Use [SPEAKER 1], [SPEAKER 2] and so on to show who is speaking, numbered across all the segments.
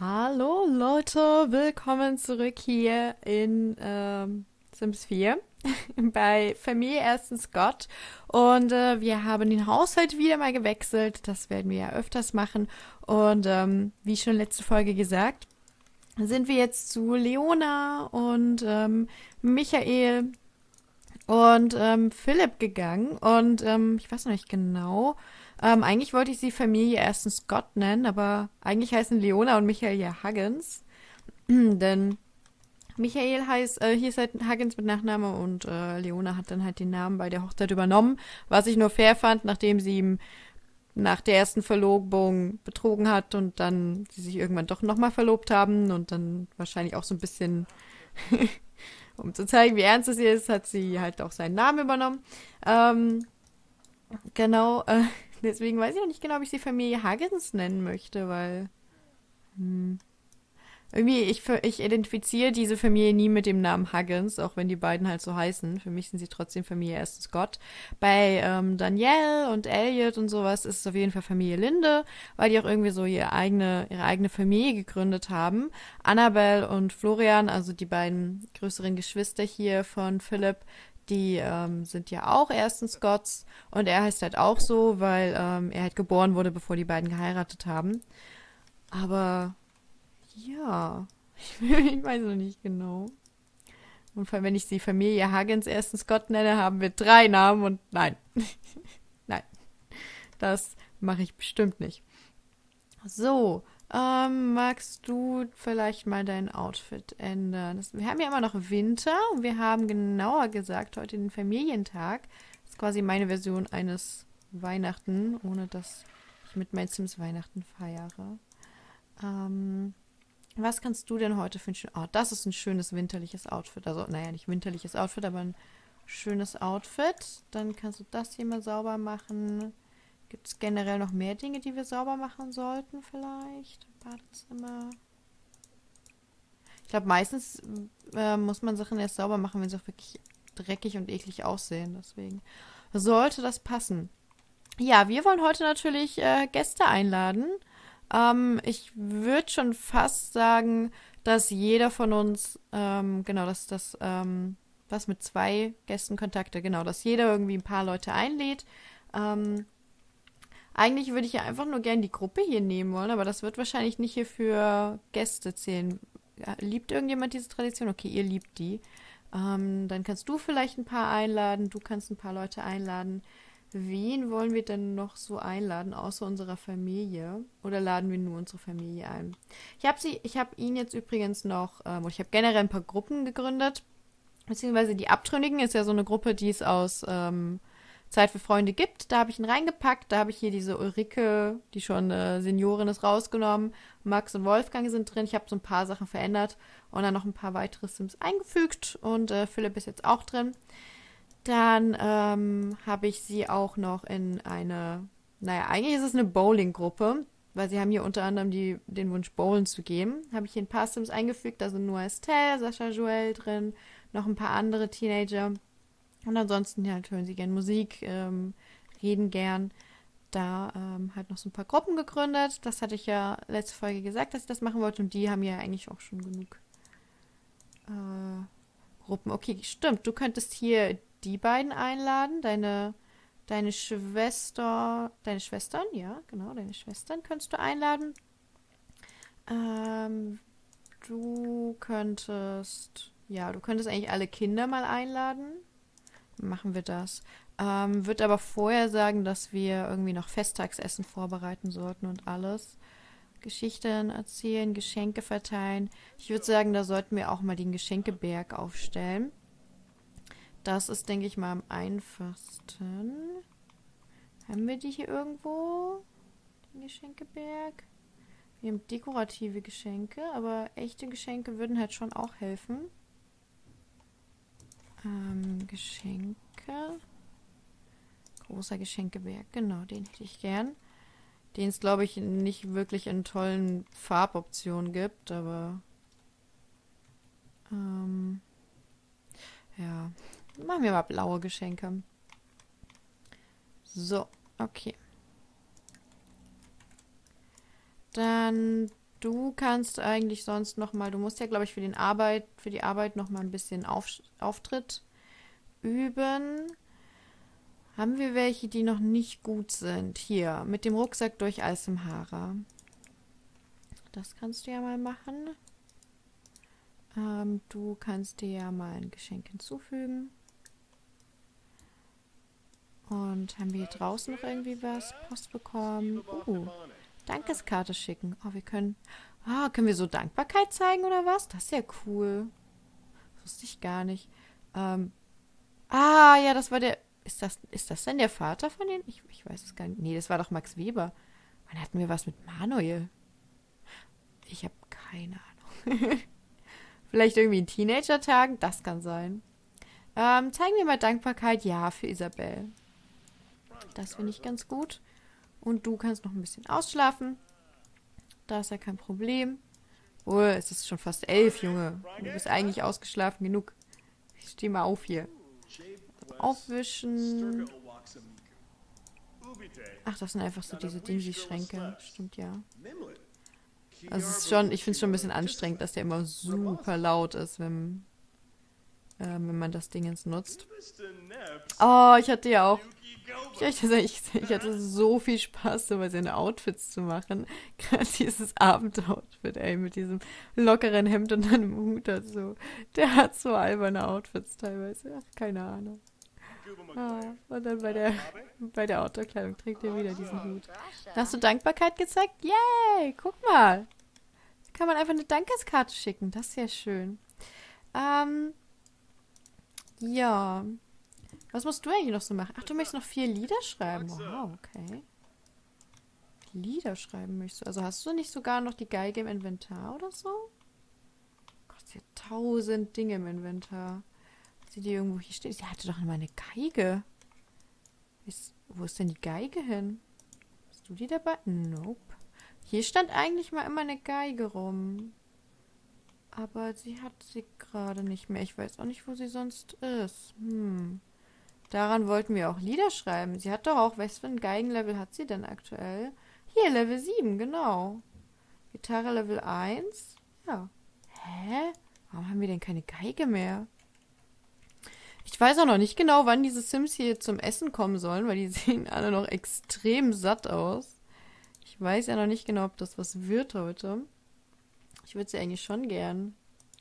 [SPEAKER 1] Hallo Leute, willkommen zurück hier in Sims 4 bei Familie Ersten Scott. Und wir haben den Haushalt wieder mal gewechselt. Das werden wir ja öfters machen. Und wie schon letzte Folge gesagt, sind wir jetzt zu Leona und Michael und Philipp gegangen. Und ich weiß noch nicht genau. Eigentlich wollte ich sie Familie Ersten Scott nennen, aber eigentlich heißen Leona und Michael ja Huggins. Denn Michael hieß halt Huggins mit Nachname und Leona hat dann halt den Namen bei der Hochzeit übernommen, was ich nur fair fand, nachdem sie ihm nach der ersten Verlobung betrogen hat und dann sie sich irgendwann doch nochmal verlobt haben und dann wahrscheinlich auch so ein bisschen, um zu zeigen, wie ernst es ihr ist, hat sie halt auch seinen Namen übernommen. Ähm, genau, deswegen weiß ich noch nicht genau, ob ich sie Familie Huggins nennen möchte, weil hm, irgendwie, ich identifiziere diese Familie nie mit dem Namen Huggins, auch wenn die beiden halt so heißen. Für mich sind sie trotzdem Familie Ersten Scott. Bei Danielle und Elliot und sowas ist es auf jeden Fall Familie Linde, weil die auch irgendwie so ihre eigene Familie gegründet haben. Annabelle und Florian, also die beiden größeren Geschwister hier von Philipp, die sind ja auch Ersten Scotts und er heißt halt auch so, weil er halt geboren wurde, bevor die beiden geheiratet haben. Aber ja, ich weiß noch nicht genau. Und vor allem, wenn ich die Familie Huggins Ersten Scott nenne, haben wir drei Namen und nein, nein, das mache ich bestimmt nicht. So, magst du vielleicht mal dein Outfit ändern? Wir haben ja immer noch Winter und wir haben genauer gesagt heute den Familientag. Das ist quasi meine Version eines Weihnachten, ohne dass ich mit meinen Sims Weihnachten feiere. Ähm, Was kannst du denn heute für ein schönes... Oh, das ist ein schönes winterliches Outfit. Also, naja, nicht winterliches Outfit, aber ein schönes Outfit. Dann kannst du das hier mal sauber machen. Gibt es generell noch mehr Dinge, die wir sauber machen sollten vielleicht? Badezimmer. Ich glaube, meistens muss man Sachen erst sauber machen, wenn sie auch wirklich dreckig und eklig aussehen. Deswegen sollte das passen. Ja, wir wollen heute natürlich Gäste einladen. Ich würde schon fast sagen, dass jeder von uns, genau, dass das, was mit zwei Gästen Kontakte, genau, dass jeder irgendwie ein paar Leute einlädt. Ähm, Eigentlich würde ich ja einfach nur gern die Gruppe hier nehmen wollen, aber das wird wahrscheinlich nicht hier für Gäste zählen. Ja, liebt irgendjemand diese Tradition? Okay, ihr liebt die. Dann kannst du vielleicht ein paar einladen, du kannst ein paar Leute einladen. Wen wollen wir denn noch so einladen, außer unserer Familie? Oder laden wir nur unsere Familie ein? Ich habe ihn jetzt übrigens noch, oder ich habe generell ein paar Gruppen gegründet, beziehungsweise die Abtrünnigen ist ja so eine Gruppe, die es aus Zeit für Freunde gibt. Da habe ich ihn reingepackt. Da habe ich hier diese Ulrike, die schon Seniorin ist, rausgenommen. Max und Wolfgang sind drin. Ich habe so ein paar Sachen verändert und dann noch ein paar weitere Sims eingefügt. Und Philipp ist jetzt auch drin. Dann habe ich sie auch noch in eine, naja, eigentlich ist es eine Bowling-Gruppe, weil sie haben hier unter anderem den Wunsch, Bowlen zu geben. Habe ich hier ein paar Sims eingefügt. Da sind Noah Estelle, Sascha Joel drin, noch ein paar andere Teenager. Und ansonsten ja, hören sie gern Musik, reden gern. Da halt noch so ein paar Gruppen gegründet. Das hatte ich ja letzte Folge gesagt, dass ich das machen wollte. Und die haben ja eigentlich auch schon genug Gruppen. Okay, stimmt. Du könntest hier die beiden einladen. Deine Schwester, deine Schwestern, ja, genau, deine Schwestern könntest du einladen. Ähm, du könntest eigentlich alle Kinder mal einladen. Machen wir das. Wird aber vorher sagen, dass wir irgendwie noch Festtagsessen vorbereiten sollten und alles. Geschichten erzählen, Geschenke verteilen. Ich würde sagen, da sollten wir auch mal den Geschenkeberg aufstellen. Das ist, denke ich mal, am einfachsten. Haben wir die hier irgendwo? Den Geschenkeberg? Wir haben dekorative Geschenke, aber echte Geschenke würden halt schon auch helfen. Geschenke. Großer Geschenkeberg, genau, den hätte ich gern. Den es, glaube ich, nicht wirklich in tollen Farboptionen gibt, aber ähm, ja, machen wir mal blaue Geschenke. So, okay. Dann Du kannst eigentlich sonst noch mal, du musst ja, glaube ich, für die Arbeit noch mal ein bisschen Auftritt üben. Haben wir welche, die noch nicht gut sind? Hier, mit dem Rucksack durch Alcemhara. Das kannst du ja mal machen. Du kannst dir ja mal ein Geschenk hinzufügen. Und haben wir hier draußen noch irgendwie was? Post bekommen. Dankeskarte schicken. Oh, wir können... Ah, können wir so Dankbarkeit zeigen oder was? Das ist ja cool. Das wusste ich gar nicht. Ja, das war der... Ist das denn der Vater von denen? Ich weiß es gar nicht. Nee, das war doch Max Weber. Wann hatten wir was mit Manuel? Ich habe keine Ahnung. Vielleicht irgendwie in Teenager-Tagen? Das kann sein. Zeigen wir mal Dankbarkeit. Ja, für Isabel. Das finde ich ganz gut. Und du kannst noch ein bisschen ausschlafen. Da ist ja kein Problem. Oh, es ist schon fast 11, Junge. Du bist eigentlich ausgeschlafen genug. Ich stehe mal auf hier. Aufwischen. Ach, das sind einfach so diese Dingy-Schränke. Stimmt, ja. Also es ist schon, ich finde es schon ein bisschen anstrengend, dass der immer super laut ist, wenn man das Dingens nutzt. Oh, ich hatte ja auch... Ich hatte so viel Spaß, so seine Outfits zu machen. Gerade dieses Abendoutfit, ey, mit diesem lockeren Hemd und einem Hut dazu. Der hat so alberne Outfits teilweise. Ach, keine Ahnung. Und dann bei der Outdoor-Kleidung trägt er wieder diesen Hut. Hast du Dankbarkeit gezeigt? Yay! Guck mal. Da kann man einfach eine Dankeskarte schicken. Das ist ja schön. Ja. Was musst du eigentlich noch so machen? Ach, du möchtest noch 4 Lieder schreiben. Wow, okay. Lieder schreiben möchtest du. Also hast du nicht sogar noch die Geige im Inventar oder so? Gott, sie hat 1000 Dinge im Inventar. Sie die irgendwo hier steht. Sie hatte doch immer eine Geige. Wo ist denn die Geige hin? Hast du die dabei? Nope. Hier stand eigentlich mal immer eine Geige rum. Aber sie hat sie gerade nicht mehr. Ich weiß auch nicht, wo sie sonst ist. Daran wollten wir auch Lieder schreiben. Sie hat doch auch, was für ein Geigenlevel hat sie denn aktuell? Hier, Level 7, genau. Gitarre Level 1. Ja. Hä? Warum haben wir denn keine Geige mehr? Ich weiß auch noch nicht genau, wann diese Sims hier zum Essen kommen sollen, weil die sehen alle noch extrem satt aus. Ich weiß ja noch nicht genau, ob das was wird heute. Ich würde sie eigentlich schon gern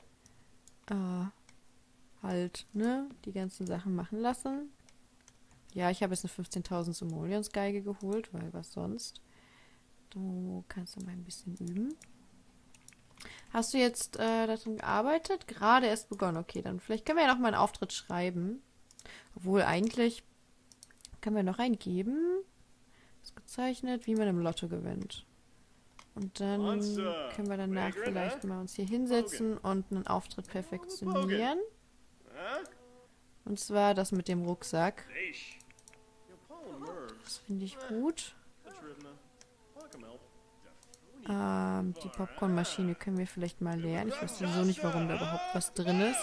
[SPEAKER 1] halt, ne, die ganzen Sachen machen lassen. Ja, ich habe jetzt eine 15.000 Simoleons-Geige geholt, weil was sonst? Du kannst dann mal ein bisschen üben. Hast du jetzt daran gearbeitet? Gerade erst begonnen. Okay, dann vielleicht können wir ja noch mal einen Auftritt schreiben. Obwohl eigentlich können wir noch einen geben. Ist gezeichnet, wie man im Lotto gewinnt. Und dann können wir danach vielleicht mal uns hier hinsetzen und einen Auftritt perfektionieren. Und zwar das mit dem Rucksack. Das finde ich gut. Die Popcornmaschine können wir vielleicht mal leeren. Ich weiß sowieso nicht, warum da überhaupt was drin ist.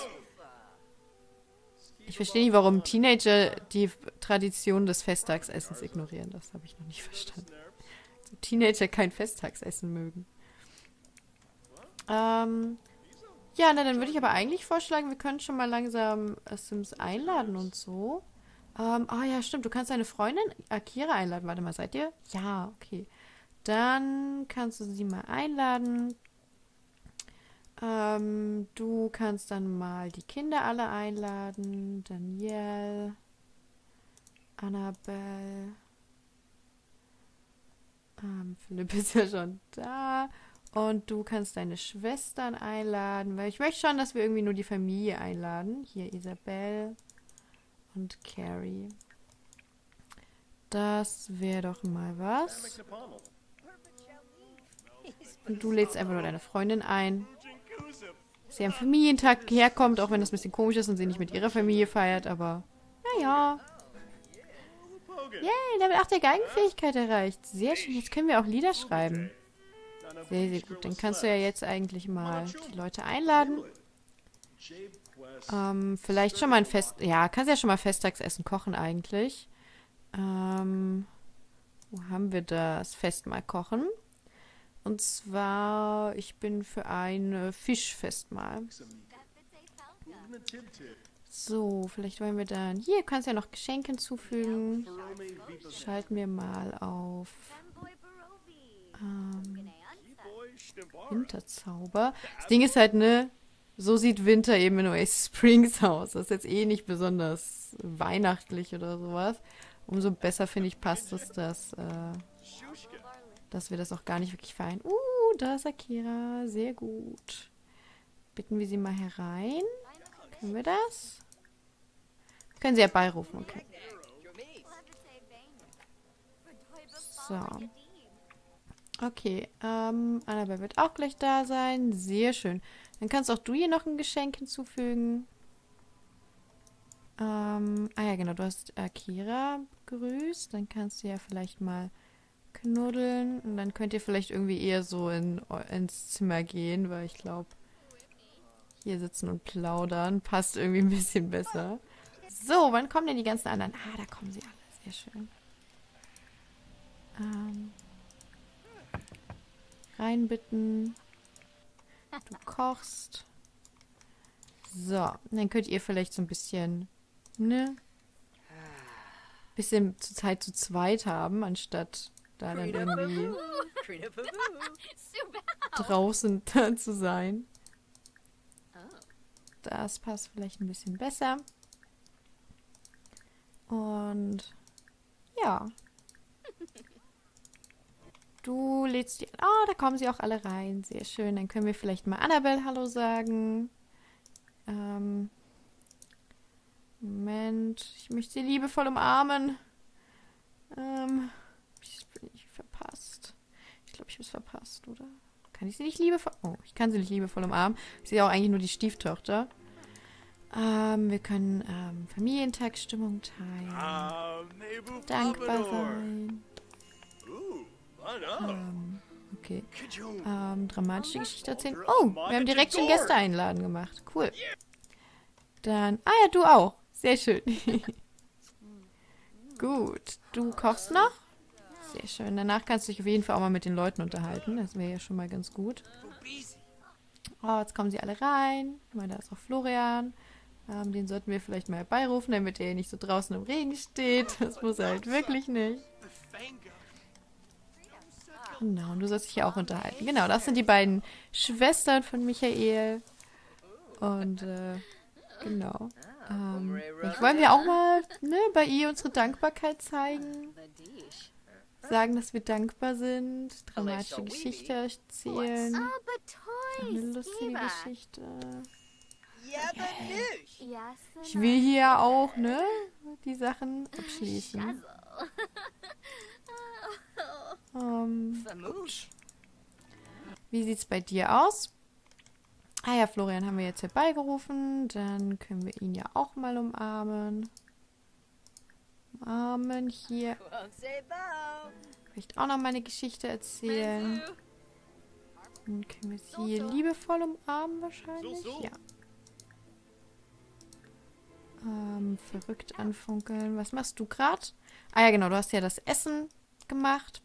[SPEAKER 1] Ich verstehe nicht, warum Teenager die Tradition des Festtagsessens ignorieren. Das habe ich noch nicht verstanden. Also Teenager kein Festtagsessen mögen. Ja, na, dann würde ich aber eigentlich vorschlagen, wir können schon mal langsam Sims einladen und so. Ja, stimmt. Du kannst deine Freundin Akira einladen. Warte mal, seid ihr? Ja, okay. Dann kannst du sie mal einladen. Du kannst dann mal die Kinder alle einladen. Danielle, Annabelle. Philipp ist ja schon da. Und du kannst deine Schwestern einladen, weil ich möchte schon, dass wir irgendwie nur die Familie einladen. Hier Isabel und Carrie. Das wäre doch mal was. Und du lädst einfach nur deine Freundin ein. Dass sie am Familientag herkommt, auch wenn das ein bisschen komisch ist und sie nicht mit ihrer Familie feiert, aber naja. Yay, Level 8 der Geigenfähigkeit erreicht. Sehr schön, jetzt können wir auch Lieder schreiben. Sehr, sehr gut. Dann kannst du ja jetzt eigentlich mal die Leute einladen. Vielleicht schon mal ein Ja, kannst ja schon mal Festtagsessen kochen eigentlich. Wo haben wir das? Festmahl kochen. Und zwar, ich bin für ein Fischfest mal. So, vielleicht wollen wir dann... Hier, kannst du ja noch Geschenke hinzufügen. Schalten wir mal auf Winterzauber. Das Ding ist halt, ne? So sieht Winter eben in Oasis Springs aus. Das ist jetzt eh nicht besonders weihnachtlich oder sowas. Umso besser, finde ich, passt es, dass wir das auch gar nicht wirklich feiern. Da ist Akira. Sehr gut. Bitten wir sie mal herein. Können wir das? Können sie herbeirufen, okay. So. Okay, Annabelle wird auch gleich da sein. Sehr schön. Dann kannst auch du hier noch ein Geschenk hinzufügen. Ja, genau, du hast Akira begrüßt. Dann kannst du ja vielleicht mal knuddeln. Und dann könnt ihr vielleicht irgendwie eher so ins Zimmer gehen, weil ich glaube, hier sitzen und plaudern passt irgendwie ein bisschen besser. So, wann kommen denn die ganzen anderen? Da kommen sie alle. Sehr schön. Reinbitten. Du kochst. So, dann könnt ihr vielleicht so ein bisschen, ne? Bisschen zur Zeit zu zweit haben, anstatt da dann irgendwie draußen zu sein. Das passt vielleicht ein bisschen besser. Und ja. Du lädst die... da kommen sie auch alle rein. Sehr schön. Dann können wir vielleicht mal Annabelle Hallo sagen. Moment. Ich möchte sie liebevoll umarmen. Ich bin nicht verpasst. Ich glaube, ich habe es verpasst, oder? Kann ich sie nicht liebevoll... Oh, ich kann sie nicht liebevoll umarmen. Sie ist ja auch eigentlich nur die Stieftochter. Wir können Familientagsstimmung teilen. Dankbar sein. Okay. Dramatische Geschichte erzählen. Oh, wir haben direkt schon Gäste einladen gemacht. Cool. Dann... ja, du auch. Sehr schön. Gut. Du kochst noch? Sehr schön. Danach kannst du dich auf jeden Fall auch mal mit den Leuten unterhalten. Das wäre ja schon mal ganz gut. Jetzt kommen sie alle rein. Guck mal, da ist auch Florian. Den sollten wir vielleicht mal herbeirufen, damit er nicht so draußen im Regen steht. Das muss er halt wirklich nicht. Genau, und du sollst dich ja auch unterhalten. Genau, das sind die beiden Schwestern von Michael. Und, genau. Vielleicht wollen wir auch mal, ne, bei ihr unsere Dankbarkeit zeigen. Sagen, dass wir dankbar sind. Dramatische Geschichte erzählen. Eine lustige Geschichte. Ich will hier auch, ne, die Sachen abschließen. Gut. Wie sieht's bei dir aus? Ja, Florian haben wir jetzt herbeigerufen. Dann können wir ihn ja auch mal umarmen. Umarmen hier. Vielleicht auch noch mal eine Geschichte erzählen. Dann können wir sie hier liebevoll umarmen wahrscheinlich. Ja. Verrückt anfunkeln. Was machst du gerade? Ja, genau. Du hast ja das Essen gemacht.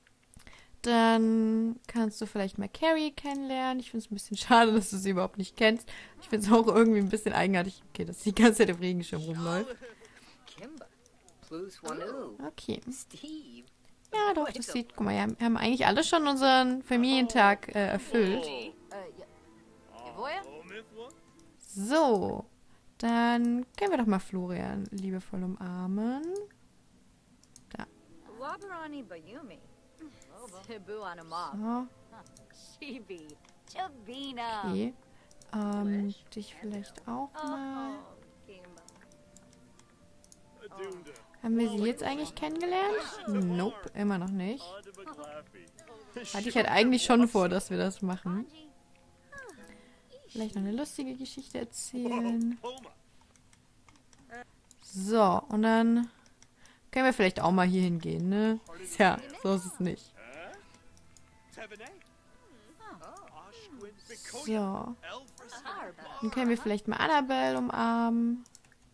[SPEAKER 1] Dann kannst du vielleicht mal Carrie kennenlernen. Ich finde es ein bisschen schade, dass du sie überhaupt nicht kennst. Ich finde es auch irgendwie ein bisschen eigenartig, okay, dass sie die ganze Zeit im Regenschirm rumläuft. Okay. Ja, doch, das sieht... Guck mal, wir haben eigentlich alle schon unseren Familientag erfüllt. So. Dann können wir doch mal Florian liebevoll umarmen. Da. So. Okay. Dich vielleicht auch mal. Haben wir sie jetzt eigentlich kennengelernt? Nope, immer noch nicht. Hatte ich halt eigentlich schon vor, dass wir das machen. Vielleicht noch eine lustige Geschichte erzählen. So, und dann können wir vielleicht auch mal hier hingehen, ne? Tja, so ist es nicht. So. Dann können wir vielleicht mal Annabelle umarmen.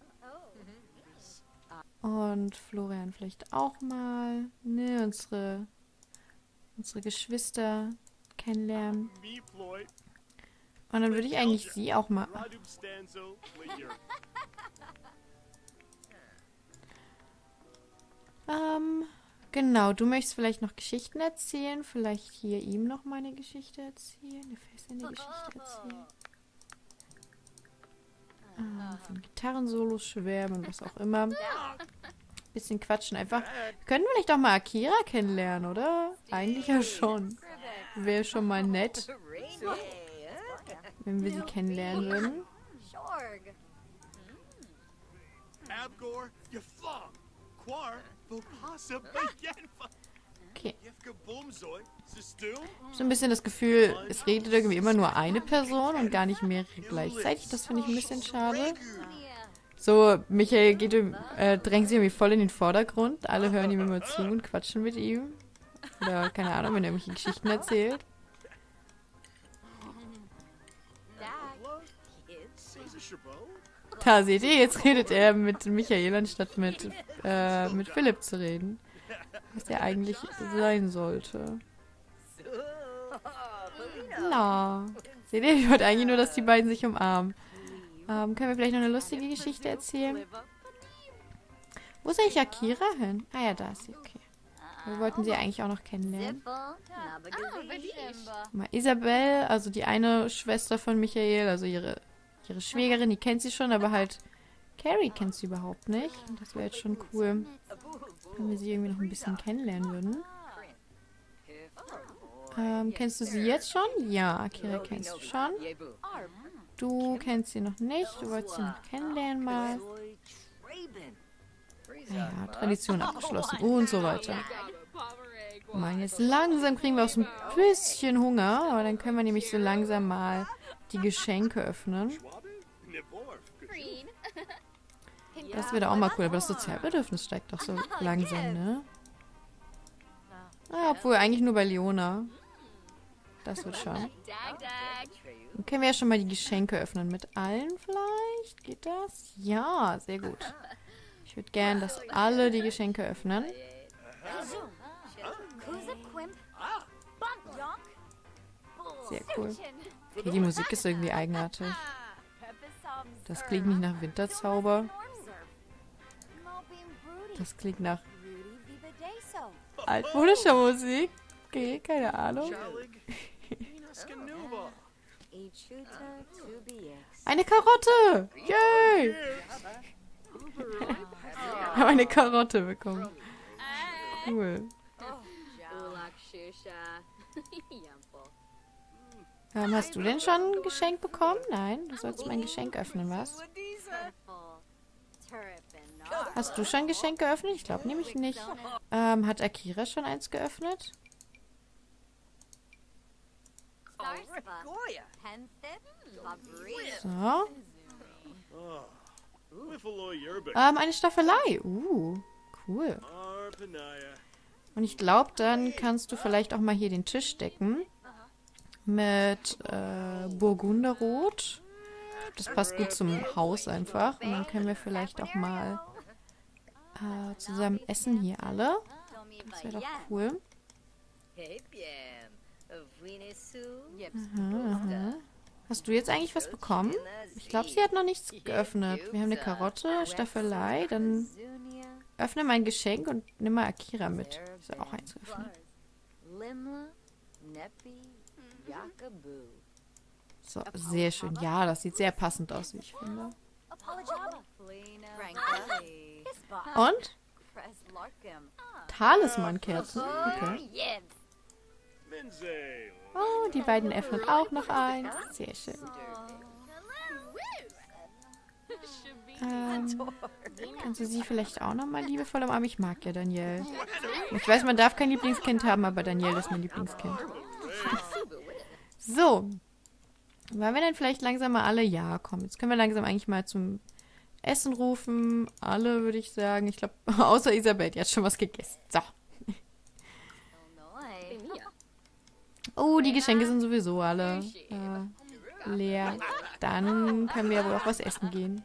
[SPEAKER 1] Und Florian vielleicht auch mal. Ne, unsere Geschwister. kennenlernen. Und dann würde ich eigentlich sie auch mal... Genau, du möchtest vielleicht noch Geschichten erzählen. Vielleicht hier ihm noch mal eine Geschichte erzählen. Eine fesselnde Geschichte erzählen. Von Gitarrensolos schwärmen, was auch immer. Bisschen quatschen einfach. Wir können vielleicht auch mal Akira kennenlernen, oder? Eigentlich ja schon. Wäre schon mal nett, wenn wir sie kennenlernen würden. Okay. So ein bisschen das Gefühl, es redet irgendwie immer nur eine Person und gar nicht mehrere gleichzeitig. Das finde ich ein bisschen schade. So, Michael drängt sich irgendwie voll in den Vordergrund. Alle hören ihm immer zu und quatschen mit ihm. Oder, keine Ahnung, wenn er irgendwelche Geschichten erzählt. Da seht ihr, jetzt redet er mit Michael, anstatt mit Philipp zu reden. Was er eigentlich sein sollte. Na, seht ihr, ich wollte eigentlich nur, dass die beiden sich umarmen. Können wir vielleicht noch eine lustige Geschichte erzählen? Wo ist eigentlich Akira hin? Ah ja, da ist sie, okay. Wir wollten sie eigentlich auch noch kennenlernen. Mal Isabel, also die eine Schwester von Michael, also ihre Schwägerin, die kennt sie schon, aber halt Carrie kennt sie überhaupt nicht. Das wäre jetzt schon cool, wenn wir sie irgendwie noch ein bisschen kennenlernen würden. Kennst du sie jetzt schon? Ja, Akira kennst du schon. Du kennst sie noch nicht. Du wolltest sie noch kennenlernen mal. Naja, Tradition abgeschlossen und so weiter. Mann, jetzt langsam kriegen wir auch so ein bisschen Hunger. Aber dann können wir nämlich so langsam mal die Geschenke öffnen. Das wird auch mal cool. Aber das Sozialbedürfnis steigt doch so langsam, ne? Ah, obwohl, eigentlich nur bei Leona. Das wird schon. Dann können wir ja schon mal die Geschenke öffnen. Mit allen vielleicht? Geht das? Ja, sehr gut. Ich würde gern, dass alle die Geschenke öffnen. Sehr cool. Okay, die Musik ist irgendwie eigenartig. Das klingt nicht nach Winterzauber. Das klingt nach altmodischer Musik. Okay, keine Ahnung. Eine Karotte! Yay! Wir haben eine Karotte bekommen. Cool. Hast du denn schon ein Geschenk bekommen? Nein, du sollst mein Geschenk öffnen, was? Hast du schon ein Geschenk geöffnet? Ich glaube nämlich nicht. Hat Akira schon eins geöffnet? So. Eine Staffelei. Cool. Und ich glaube, dann kannst du vielleicht auch mal hier den Tisch decken. Mit Burgunderrot. Das passt gut zum Haus einfach. Und dann können wir vielleicht auch mal zusammen essen hier alle. Das wäre doch cool. Aha. Hast du jetzt eigentlich was bekommen? Ich glaube, sie hat noch nichts geöffnet. Wir haben eine Karotte, Staffelei. Dann öffne mein Geschenk und nimm mal Akira mit. Ist ja auch eins geöffnet. So, sehr schön. Ja, das sieht sehr passend aus, wie ich finde. Und? Talisman-Kerzen. Okay. Oh, die beiden öffnen auch noch eins. Sehr schön. Kannst du sie vielleicht auch nochmal liebevoll umarmen? Ich mag ja Danielle. Ich weiß, man darf kein Lieblingskind haben, aber Danielle ist mein Lieblingskind. So. Wollen wir denn vielleicht langsam mal alle? Ja, komm. Jetzt können wir langsam eigentlich mal zum Essen rufen. Alle, würde ich sagen. Ich glaube, außer Isabel, die hat schon was gegessen. So. Oh, die Geschenke sind sowieso alle leer. Dann können wir wohl auch was essen gehen.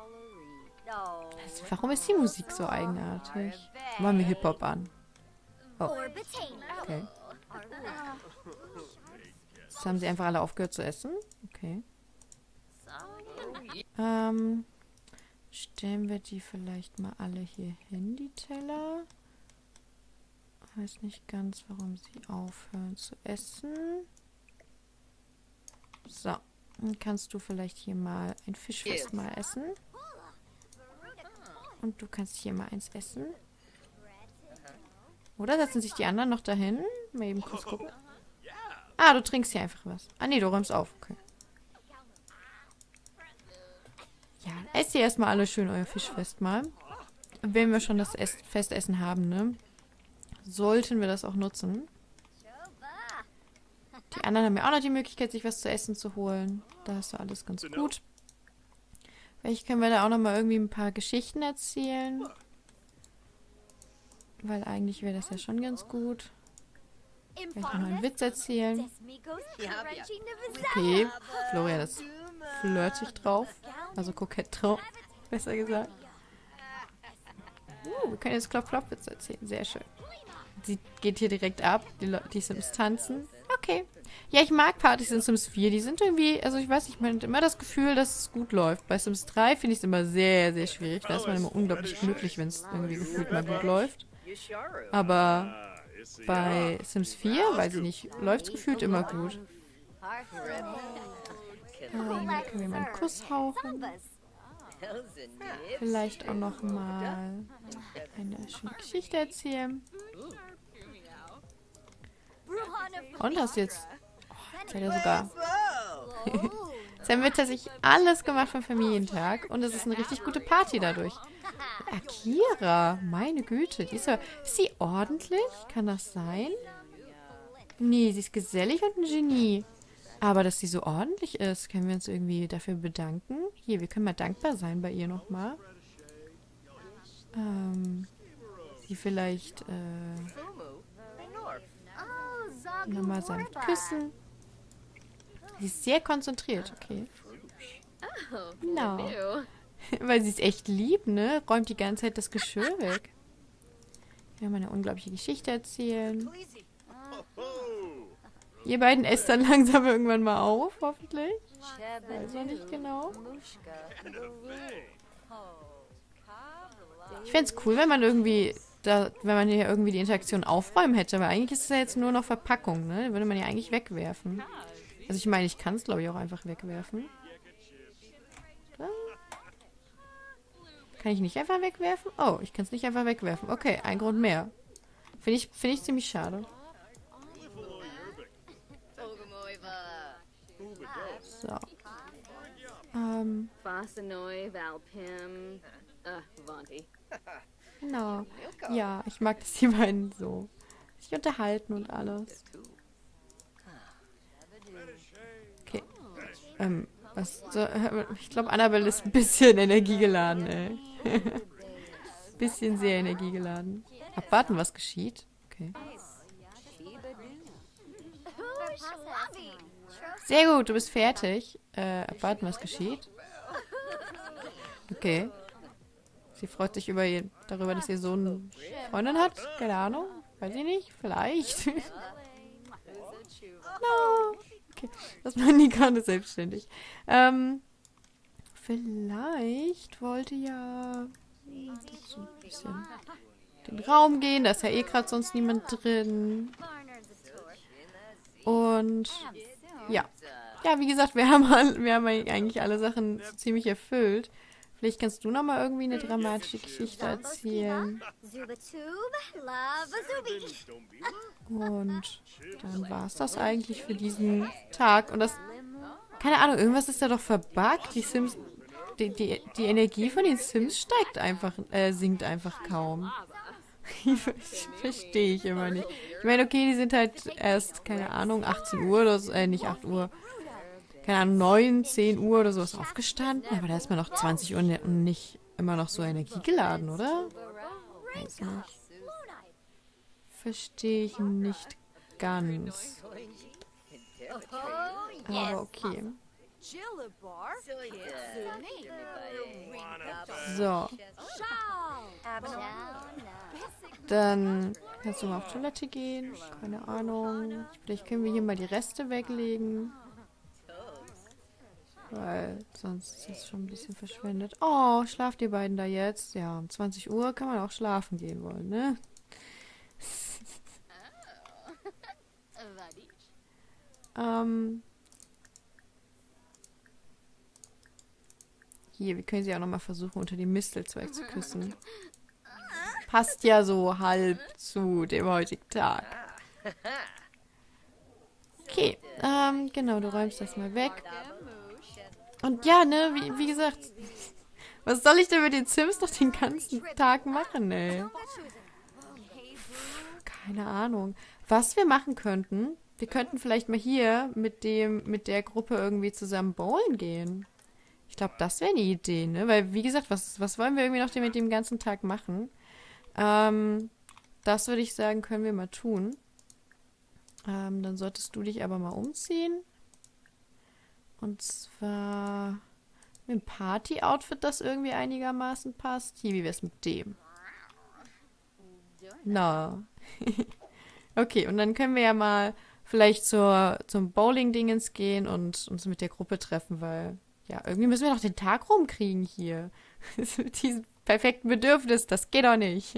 [SPEAKER 1] Also, warum ist die Musik so eigenartig? Machen wir Hip-Hop an. Oh, okay. Jetzt haben sie einfach alle aufgehört zu essen. Okay. Stellen wir die vielleicht mal alle hier hin, die Teller. Weiß nicht ganz, warum sie aufhören zu essen. So, dann kannst du vielleicht hier mal ein Fischfest mal essen. Und du kannst hier mal eins essen. Oder setzen sich die anderen noch dahin? Mal eben kurz gucken. Ah, du trinkst hier einfach was. Ah, nee, du räumst auf. Okay. Ja, esst ihr erstmal alle schön euer Fischfest mal. Und wenn wir schon das Festessen haben, ne? Sollten wir das auch nutzen. Die anderen haben ja auch noch die Möglichkeit, sich was zu essen zu holen. Da ist ja alles ganz gut. Vielleicht können wir da auch noch mal irgendwie ein paar Geschichten erzählen. Weil eigentlich wäre das ja schon ganz gut. Vielleicht noch mal einen Witz erzählen. Okay, Florian ist flirtig drauf. Also kokett drauf, besser gesagt. Wir können jetzt Klopf-Klopf-Witz erzählen. Sehr schön. Sie geht hier direkt ab. Die Sims tanzen. Okay. Ja, ich mag Partys in Sims 4. Die sind irgendwie, also ich weiß nicht, man hat immer das Gefühl, dass es gut läuft. Bei Sims 3 finde ich es immer sehr, sehr schwierig. Da ist man immer unglaublich glücklich, wenn es irgendwie gefühlt mal gut läuft. Aber bei Sims 4, weiß ich nicht, läuft es gefühlt immer gut. Können wir mal einen Kuss hauchen. Vielleicht auch noch mal eine schöne Geschichte erzählen. Und hast jetzt... Oh, jetzt hat er sogar... Jetzt haben wir tatsächlich alles gemacht vom Familientag. Und es ist eine richtig gute Party dadurch. Akira, meine Güte. Ist sie ordentlich? Kann das sein? Nee, sie ist gesellig und ein Genie. Aber dass sie so ordentlich ist, können wir uns irgendwie dafür bedanken. Hier, wir können mal dankbar sein bei ihr nochmal. Sie vielleicht nochmal sanft küssen. Sie ist sehr konzentriert, okay. Genau. Weil sie es echt liebt, ne? Räumt die ganze Zeit das Geschirr weg. Wir haben eine unglaubliche Geschichte erzählen. Ihr beiden esst dann langsam irgendwann mal auf, hoffentlich. Weiß man nicht genau. Ich fände es cool, wenn man irgendwie, wenn man hier irgendwie die Interaktion aufräumen hätte, aber eigentlich ist es ja jetzt nur noch Verpackung, ne? Würde man ja eigentlich wegwerfen. Also ich meine, ich kann es glaube ich auch einfach wegwerfen. Oder? Kann ich nicht einfach wegwerfen? Oh, ich kann es nicht einfach wegwerfen. Okay, ein Grund mehr. Finde ich ziemlich schade. So. Genau. Ja, ich mag, dass die beiden so sich unterhalten und alles. Okay. Ich glaube, Annabelle ist ein bisschen energiegeladen, ey. Bisschen sehr energiegeladen. Abwarten, was geschieht. Okay. Sehr gut, du bist fertig. Abwarten, was geschieht. Okay. Sie freut sich darüber, dass ihr Sohn eine Freundin hat. Keine Ahnung. Weiß ich nicht. Vielleicht. No. Okay. Das machen die gerade selbstständig. Vielleicht wollte ja das so ein bisschen den Raum gehen. Da ist ja eh gerade sonst niemand drin. Und ja. Ja, wie gesagt, wir haben eigentlich alle Sachen ziemlich erfüllt. Vielleicht kannst du noch mal irgendwie eine dramatische Geschichte erzählen. Und dann war es das eigentlich für diesen Tag. Und das, keine Ahnung, irgendwas ist da doch verbuggt. Die Energie von den Sims sinkt einfach kaum. Verstehe ich immer nicht. Ich meine, okay, die sind halt erst, keine Ahnung, 18 Uhr oder so, nicht 8 Uhr. Keine Ahnung, 9, 10 Uhr oder sowas aufgestanden. Aber da ist man noch 20 Uhr und nicht immer noch so energiegeladen, oder? Weiß nicht. Verstehe ich nicht ganz. Aber okay. So, dann kannst du mal auf Toilette gehen. Keine Ahnung. Vielleicht können wir hier mal die Reste weglegen. Weil sonst ist das schon ein bisschen verschwendet. Oh, schlaft ihr beiden da jetzt? Ja, um 20 Uhr kann man auch schlafen gehen wollen, ne? ähm... Hier, wir können sie auch nochmal versuchen, unter dem Mistelzweig zu küssen. Passt ja so halb zu dem heutigen Tag. Okay, genau, du räumst das mal weg. Und ja, ne, wie gesagt, was soll ich denn mit den Sims noch den ganzen Tag machen, ey? Keine Ahnung. Was wir machen könnten, wir könnten vielleicht mal hier mit der Gruppe irgendwie zusammen bowlen gehen. Ich glaube, das wäre eine Idee, ne? Weil, wie gesagt, was wollen wir irgendwie noch mit dem ganzen Tag machen? Das würde ich sagen, können wir mal tun. Dann solltest du dich aber mal umziehen. Und zwar mit einem Party-Outfit, das irgendwie einigermaßen passt. Hier, wie wär's mit dem? Na. Okay, und dann können wir ja mal vielleicht zum Bowling-Dingens gehen und uns mit der Gruppe treffen, weil, ja, irgendwie müssen wir doch den Tag rumkriegen hier. Mit diesem perfekten Bedürfnis, das geht doch nicht.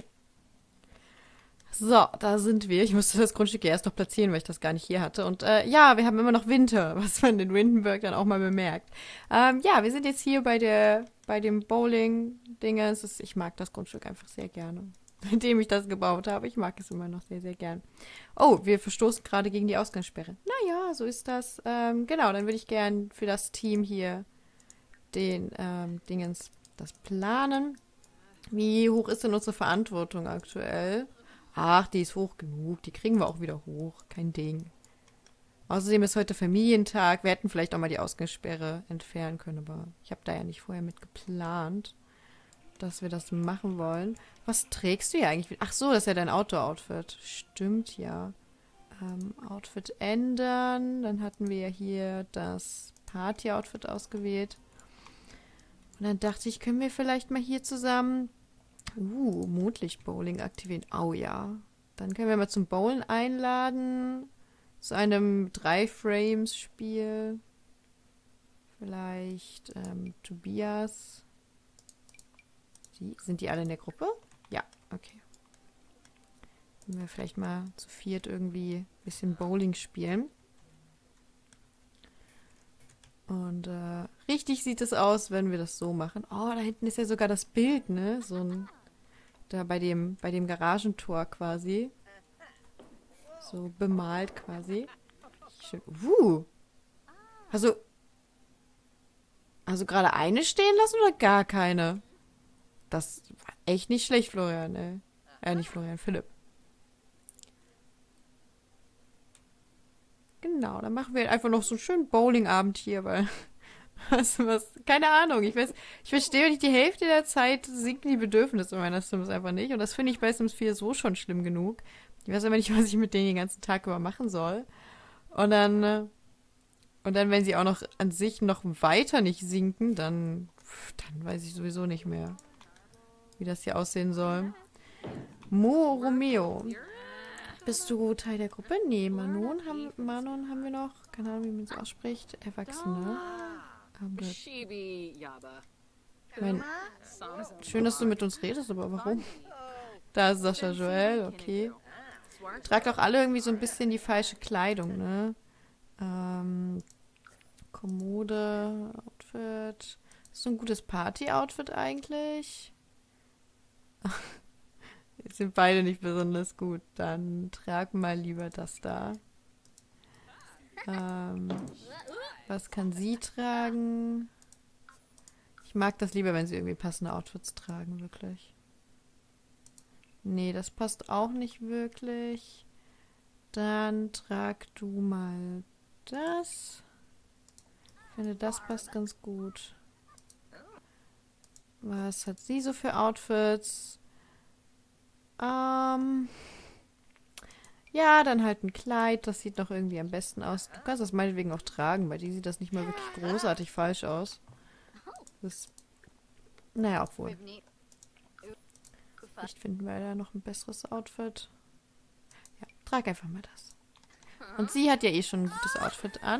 [SPEAKER 1] So, da sind wir. Ich musste das Grundstück ja erst noch platzieren, weil ich das gar nicht hier hatte. Und ja, wir haben immer noch Winter, was man in Windenburg dann auch mal bemerkt. Ja, wir sind jetzt hier bei dem Bowling-Dinges. Ich mag das Grundstück einfach sehr gerne. Seitdem ich das gebaut habe. Ich mag es immer noch sehr, sehr gern. Oh, wir verstoßen gerade gegen die Ausgangssperre. Naja, so ist das. Genau, dann würde ich gern für das Team hier den Dingens das planen. Wie hoch ist denn unsere Verantwortung aktuell? Ach, die ist hoch genug. Die kriegen wir auch wieder hoch. Kein Ding. Außerdem ist heute Familientag. Wir hätten vielleicht auch mal die Ausgangssperre entfernen können, aber ich habe da ja nicht vorher mit geplant, dass wir das machen wollen. Was trägst du hier eigentlich? Ach so, das ist ja dein Outdoor-Outfit. Stimmt ja. Outfit ändern. Dann hatten wir ja hier das Party-Outfit ausgewählt. Und dann dachte ich, können wir vielleicht mal hier zusammen Mondlicht-Bowling aktivieren. Oh ja. Dann können wir mal zum Bowlen einladen. Zu einem 3-Frames-Spiel. Vielleicht Tobias. Sind die alle in der Gruppe? Ja, okay. Können wir vielleicht mal zu viert irgendwie ein bisschen Bowling spielen. Und richtig sieht es aus, wenn wir das so machen. Oh, da hinten ist ja sogar das Bild, ne? So ein da bei dem Garagentor quasi. So bemalt quasi. Schön. Also gerade eine stehen lassen oder gar keine? Das war echt nicht schlecht, Florian, ey. Nicht Florian, Philipp. Genau, dann machen wir einfach noch so einen schönen Bowlingabend hier, weil keine Ahnung, ich verstehe nicht, die Hälfte der Zeit sinken die Bedürfnisse meiner Sims einfach nicht. Und das finde ich bei Sims 4 so schon schlimm genug. Ich weiß aber nicht, was ich mit denen den ganzen Tag über machen soll. Und dann, wenn sie auch noch an sich noch weiter nicht sinken, dann weiß ich sowieso nicht mehr, wie das hier aussehen soll. Romeo. Bist du Teil der Gruppe? Nee, Manon haben wir noch. Keine Ahnung, wie man es ausspricht. Erwachsene. Ich mein, schön, dass du mit uns redest, aber warum? Da ist Sascha Joel, okay. Tragt auch alle irgendwie so ein bisschen die falsche Kleidung, ne? Kommode, Outfit. Ist so ein gutes Party-Outfit eigentlich? Sind beide nicht besonders gut. Dann trag mal lieber das da. Was kann sie tragen? Ich mag das lieber, wenn sie irgendwie passende Outfits tragen, wirklich. Nee, das passt auch nicht wirklich. Dann trag du mal das. Ich finde, das passt ganz gut. Was hat sie so für Outfits? Ja, Ja, dann halt ein Kleid, das sieht noch irgendwie am besten aus. Du kannst das meinetwegen auch tragen, bei dir sieht das nicht mal wirklich großartig falsch aus. Das, naja, obwohl. Vielleicht finden wir da noch ein besseres Outfit. Ja, trag einfach mal das. Und sie hat ja eh schon ein gutes Outfit an.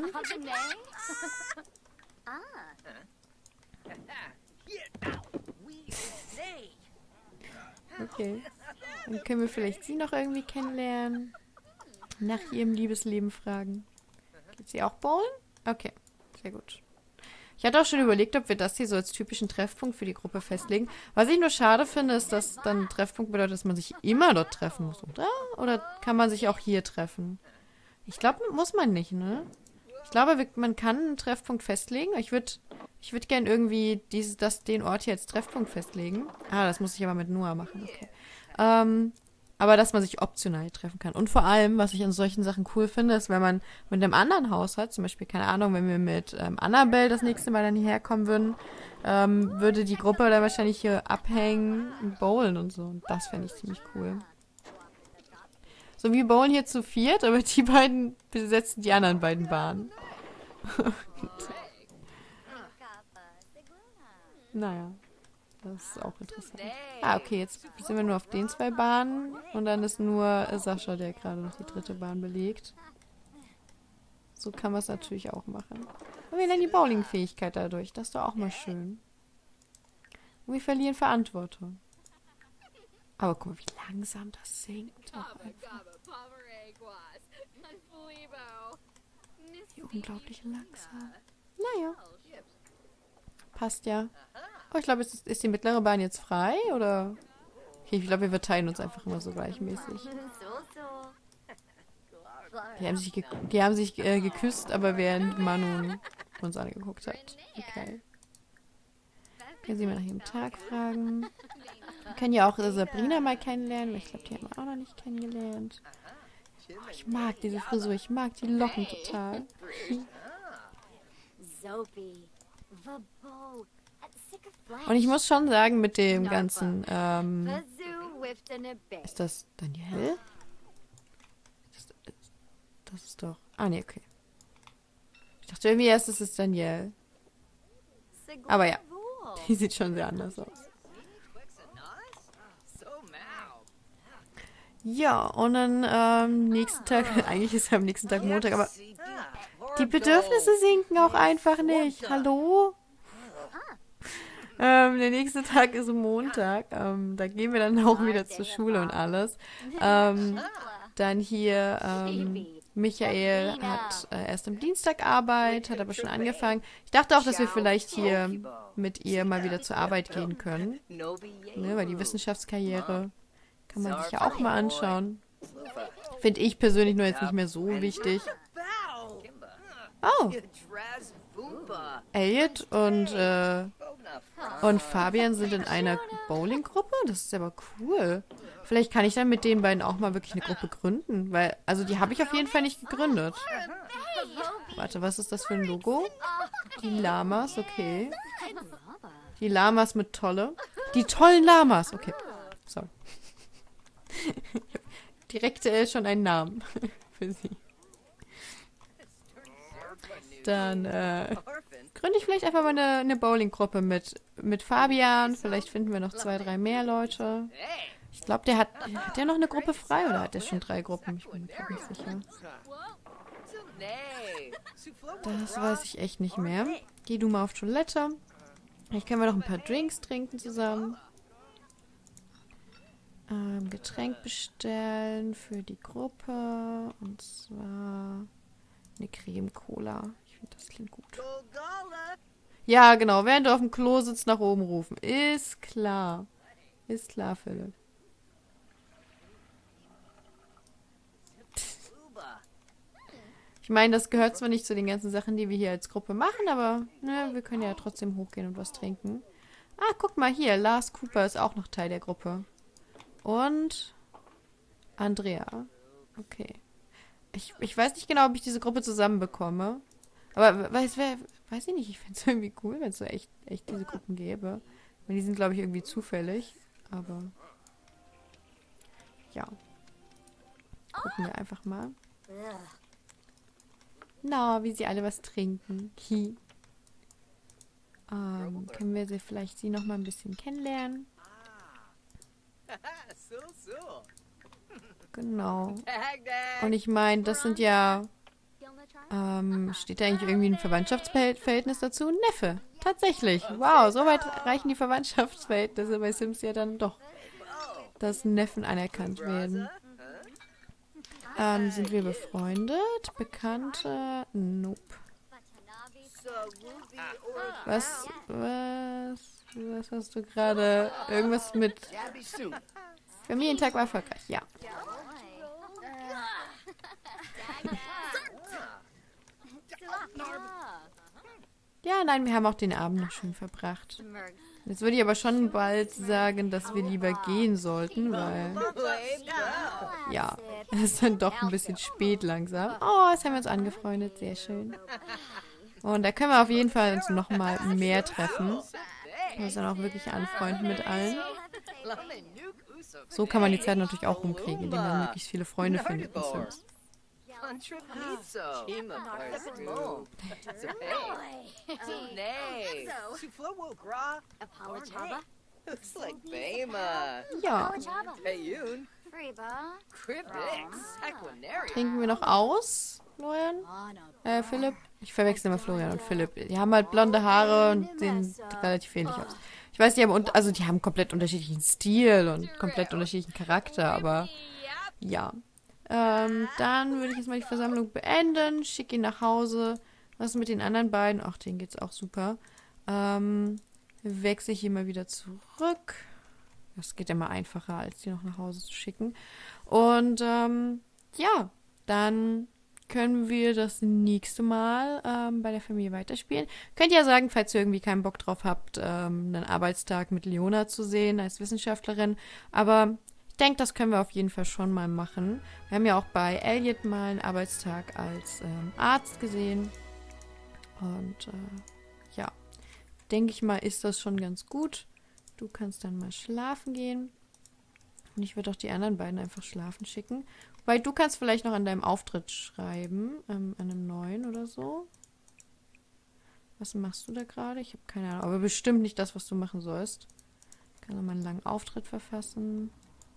[SPEAKER 1] Okay. Dann können wir vielleicht sie noch irgendwie kennenlernen. Nach ihrem Liebesleben fragen. Geht sie auch bowlen? Okay, sehr gut. Ich hatte auch schon überlegt, ob wir das hier so als typischen Treffpunkt für die Gruppe festlegen. Was ich nur schade finde, ist, dass dann ein Treffpunkt bedeutet, dass man sich immer dort treffen muss, oder? Oder kann man sich auch hier treffen? Ich glaube, muss man nicht, ne? Ich glaube, man kann einen Treffpunkt festlegen. Ich würd gern irgendwie den Ort hier als Treffpunkt festlegen. Ah, das muss ich aber mit Noah machen, okay. Aber dass man sich optional treffen kann. Und vor allem, was ich an solchen Sachen cool finde, ist, wenn man mit einem anderen Haushalt, zum Beispiel, keine Ahnung, wenn wir mit Annabelle das nächste Mal dann hierher kommen würden, würde die Gruppe dann wahrscheinlich hier abhängen und bowlen und so. Und das fände ich ziemlich cool. So, wir bowlen hier zu viert, aber die beiden besetzen die anderen beiden Bahnen. Naja, das ist auch interessant. Ah, okay, jetzt sind wir nur auf den 2 Bahnen und dann ist nur Sascha, der gerade noch die 3. Bahn belegt. So kann man es natürlich auch machen. Und wir lernen die Bowling-Fähigkeit dadurch. Das ist doch auch mal schön. Und wir verlieren Verantwortung. Aber guck mal, wie langsam das singt. Wie unglaublich langsam. Naja. Passt ja. Oh, ich glaube, ist die mittlere Bahn jetzt frei, oder? Okay, ich glaube, wir verteilen uns einfach immer so gleichmäßig. Die haben sich geküsst, aber während Manu uns angeguckt hat. Okay. Können Sie mal nach ihrem Tag fragen. Wir können ja auch Sabrina mal kennenlernen, weil ich glaube, die haben wir auch noch nicht kennengelernt. Oh, ich mag diese Frisur, ich mag die Locken total. Und ich muss schon sagen, mit dem ganzen, ist das Danielle? Das ist doch, ah ne, okay. Ich dachte irgendwie erst, es ist Danielle. Aber ja, die sieht schon sehr anders aus. Ja, und dann nächsten Tag, eigentlich ist ja am nächsten Tag Montag, aber die Bedürfnisse sinken auch einfach nicht. Hallo? Der nächste Tag ist Montag. Da gehen wir dann auch wieder zur Schule und alles. Dann hier, Michael hat erst am Dienstag Arbeit, hat aber schon angefangen. Ich dachte auch, dass wir vielleicht hier mit ihr mal wieder zur Arbeit gehen können. Ne, weil die Wissenschaftskarriere kann man sich ja auch mal anschauen. Finde ich persönlich nur jetzt nicht mehr so wichtig. Oh. Elliot und Fabian sind in einer Bowling-Gruppe? Das ist aber cool. Vielleicht kann ich dann mit den beiden auch mal wirklich eine Gruppe gründen. Weil, also die habe ich auf jeden Fall nicht gegründet. Warte, was ist das für ein Logo? Die Lamas, okay. Die Lamas mit Tolle. Die tollen Lamas, okay. Sorry. Direkt schon einen Namen für sie. Dann gründe ich vielleicht einfach mal eine Bowling-Gruppe mit Fabian. Vielleicht finden wir noch 2, 3 mehr Leute. Ich glaube, hat der noch eine Gruppe frei oder hat der schon 3 Gruppen? Ich bin mir gerade nicht sicher. Das weiß ich echt nicht mehr. Geh du mal auf Toilette. Vielleicht können wir noch ein paar Drinks trinken zusammen. Getränk bestellen für die Gruppe. Und zwar eine Creme Cola. Ich finde, das klingt gut. Ja, genau. Während du auf dem Klo sitzt, nach oben rufen. Ist klar. Ist klar, Philipp. Ich meine, das gehört zwar nicht zu den ganzen Sachen, die wir hier als Gruppe machen, aber ne, wir können ja trotzdem hochgehen und was trinken. Ah, guck mal hier. Lars Cooper ist auch noch Teil der Gruppe. Und Andrea. Okay. Ich weiß nicht genau, ob ich diese Gruppe zusammenbekomme. Aber weiß ich nicht, ich fände es irgendwie cool, wenn es so echt diese Gruppen gäbe. Weil die sind, glaube ich, irgendwie zufällig. Aber ja. Gucken wir einfach mal. Na, wie sie alle was trinken. Hi. Können wir sie vielleicht noch mal ein bisschen kennenlernen? Genau. Und ich meine, das sind ja... steht da eigentlich irgendwie ein Verwandtschaftsverhältnis dazu? Neffe. Tatsächlich. Wow, so weit reichen die Verwandtschaftsverhältnisse bei Sims ja dann doch, dass Neffen anerkannt werden. Sind wir befreundet? Bekannte? Nope. Was hast du gerade? Irgendwas mit Familientag war erfolgreich, ja. Ja, nein, wir haben auch den Abend noch schön verbracht. Jetzt würde ich aber schon bald sagen, dass wir lieber gehen sollten, weil... Ja, es ist dann doch ein bisschen spät langsam. Oh, jetzt haben wir uns angefreundet, sehr schön. Und da können wir auf jeden Fall uns noch mal mehr treffen. Wir müssen dann auch wirklich anfreunden mit allen. So kann man die Zeit natürlich auch rumkriegen, indem man möglichst viele Freunde findet in Sims. Ja. Trinken wir noch aus, Florian? Philipp? Ich verwechsel immer Florian und Philipp. Die haben halt blonde Haare und sehen relativ ähnlich aus. Ich weiß, die haben komplett unterschiedlichen Stil und komplett unterschiedlichen Charakter, aber ja. Dann würde ich jetzt mal die Versammlung beenden, schicke ihn nach Hause. Was ist mit den anderen beiden? Ach, denen geht's auch super. Wechsle ich hier mal wieder zurück. Das geht immer einfacher, als die noch nach Hause zu schicken. Und ja, dann können wir das nächste Mal bei der Familie weiterspielen. Könnt ihr ja sagen, falls ihr irgendwie keinen Bock drauf habt, einen Arbeitstag mit Leona zu sehen als Wissenschaftlerin. Aber ich denke, das können wir auf jeden Fall schon mal machen. Wir haben ja auch bei Elliot mal einen Arbeitstag als Arzt gesehen. Und ja, denke ich mal, ist das schon ganz gut. Du kannst dann mal schlafen gehen. Und ich würde auch die anderen beiden einfach schlafen schicken. Weil du kannst vielleicht noch an deinem Auftritt schreiben. An einem neuen oder so. Was machst du da gerade? Ich habe keine Ahnung. Aber bestimmt nicht das, was du machen sollst. Du kannst nochmal einen langen Auftritt verfassen.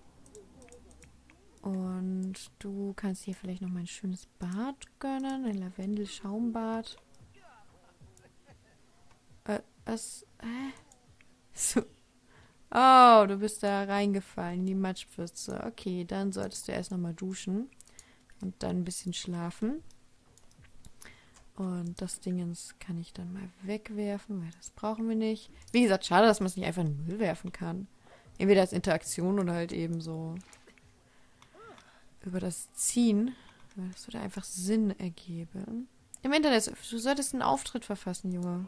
[SPEAKER 1] Und du kannst hier vielleicht noch mal ein schönes Bad gönnen. Ein Lavendel-Schaumbad. Was? So. Oh, du bist da reingefallen in die Matschpfütze. Okay, dann solltest du erst nochmal duschen. Und dann ein bisschen schlafen. Und das Dingens kann ich dann mal wegwerfen, weil das brauchen wir nicht. Wie gesagt, schade, dass man es nicht einfach in den Müll werfen kann. Entweder als Interaktion oder halt eben so über das Ziehen. Das würde einfach Sinn ergeben. Im Internet, du solltest einen Auftritt verfassen, Junge.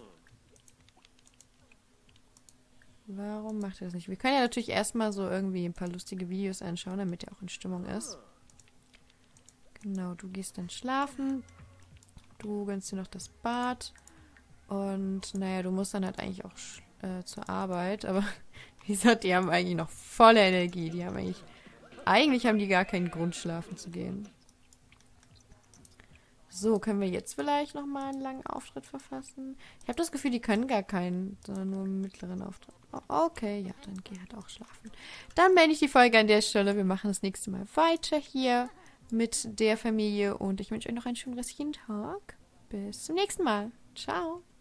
[SPEAKER 1] Warum macht er das nicht? Wir können ja natürlich erstmal so irgendwie ein paar lustige Videos anschauen, damit er auch in Stimmung ist. Genau, du gehst dann schlafen. Du gönnst dir noch das Bad. Und naja, du musst dann halt eigentlich auch zur Arbeit. Aber wie gesagt, die haben eigentlich noch volle Energie. Die haben eigentlich haben die gar keinen Grund, schlafen zu gehen. So, können wir jetzt vielleicht nochmal einen langen Auftritt verfassen? Ich habe das Gefühl, die können gar keinen, sondern nur einen mittleren Auftritt. Oh, okay, ja, dann geh halt auch schlafen. Dann beende ich die Folge an der Stelle. Wir machen das nächste Mal weiter hier mit der Familie. Und ich wünsche euch noch einen schönen restlichen Tag. Bis zum nächsten Mal. Ciao.